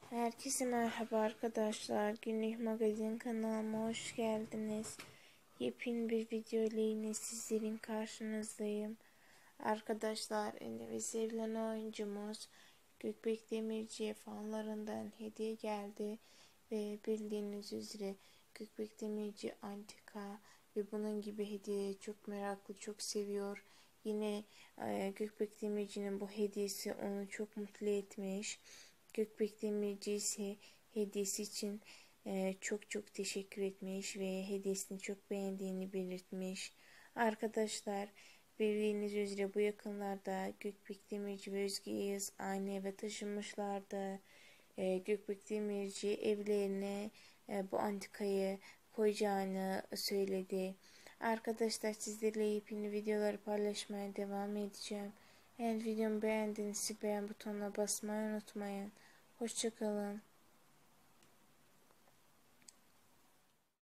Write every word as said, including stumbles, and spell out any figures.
Herkese merhaba arkadaşlar. Günlük magazin kanalıma hoş geldiniz. Yepyeni bir video ile yine sizlerin karşınızdayım. Arkadaşlar, ünlü ve sevilen oyuncumuz Gökbek Demirci'ye fanlarından hediye geldi. Ve bildiğiniz üzere Gökbek Demirci antika ve bunun gibi hediyeleri çok meraklı, çok seviyor. Yine e, Gökbek Demirci'nin bu hediyesi onu çok mutlu etmiş. Gökbek Demirci ise hediyesi için e, çok çok teşekkür etmiş ve hediyesini çok beğendiğini belirtmiş. Arkadaşlar, bildiğiniz üzere bu yakınlarda Gökbek Demirci ve Özge Yağız aynı eve taşınmışlardı. E, Gökbek Demirci evlerine e, bu antikayı koyacağını söyledi. Arkadaşlar, sizlerle yepyeni videoları paylaşmaya devam edeceğim. Eğer videomu beğendiyseniz beğen butonuna basmayı unutmayın. Hoşçakalın.